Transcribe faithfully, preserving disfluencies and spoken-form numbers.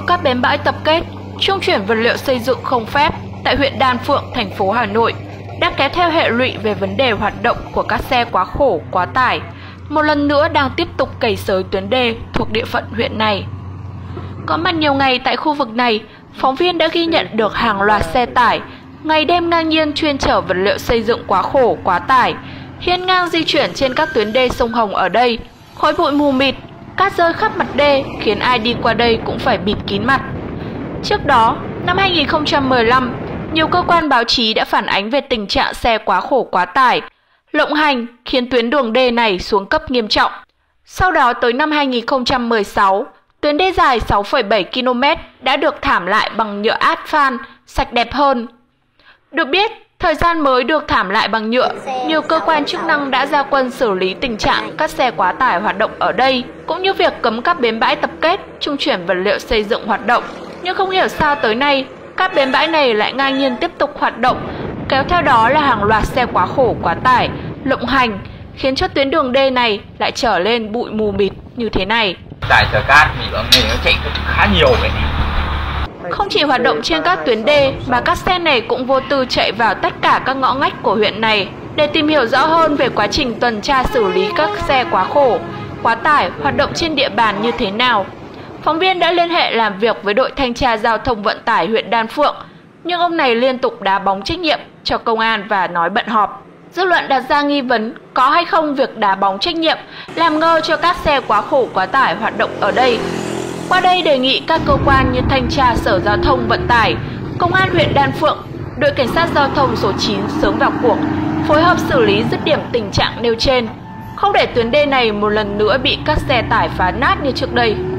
các bến bãi tập kết, trung chuyển vật liệu xây dựng không phép tại huyện Đan Phượng, thành phố Hà Nội đã kéo theo hệ lụy về vấn đề hoạt động của các xe quá khổ, quá tải, một lần nữa đang tiếp tục cày xới tuyến đê thuộc địa phận huyện này. Có mặt nhiều ngày tại khu vực này, phóng viên đã ghi nhận được hàng loạt xe tải ngày đêm ngang nhiên chuyên chở vật liệu xây dựng quá khổ, quá tải, hiên ngang di chuyển trên các tuyến đê sông Hồng ở đây. Khói bụi mù mịt, cát rơi khắp mặt đê khiến ai đi qua đây cũng phải bịt kín mặt. Trước đó, năm hai nghìn không trăm mười lăm, nhiều cơ quan báo chí đã phản ánh về tình trạng xe quá khổ quá tải, lộng hành khiến tuyến đường đê này xuống cấp nghiêm trọng. Sau đó tới năm hai nghìn không trăm mười sáu, tuyến đê dài sáu phẩy bảy ki lô mét đã được thảm lại bằng nhựa át-phan, sạch đẹp hơn. Được biết, thời gian mới được thảm lại bằng nhựa, nhiều cơ quan chức năng đã ra quân xử lý tình trạng các xe quá tải hoạt động ở đây, cũng như việc cấm các bến bãi tập kết, trung chuyển vật liệu xây dựng hoạt động. Nhưng không hiểu sao tới nay, các bến bãi này lại ngang nhiên tiếp tục hoạt động, kéo theo đó là hàng loạt xe quá khổ quá tải, lộng hành, khiến cho tuyến đường đê này lại trở lên bụi mù mịt như thế này. Tải chở cát thì ở này nó chạy khá nhiều vậy. Không chỉ hoạt động trên các tuyến đê mà các xe này cũng vô tư chạy vào tất cả các ngõ ngách của huyện này. Để tìm hiểu rõ hơn về quá trình tuần tra xử lý các xe quá khổ, quá tải hoạt động trên địa bàn như thế nào, phóng viên đã liên hệ làm việc với đội thanh tra giao thông vận tải huyện Đan Phượng, nhưng ông này liên tục đá bóng trách nhiệm cho công an và nói bận họp. Dư luận đặt ra nghi vấn có hay không việc đá bóng trách nhiệm, làm ngơ cho các xe quá khổ quá tải hoạt động ở đây. Qua đây đề nghị các cơ quan như Thanh tra Sở Giao thông Vận tải, Công an huyện Đan Phượng, đội Cảnh sát Giao thông số chín sớm vào cuộc, phối hợp xử lý dứt điểm tình trạng nêu trên, không để tuyến đê này một lần nữa bị các xe tải phá nát như trước đây.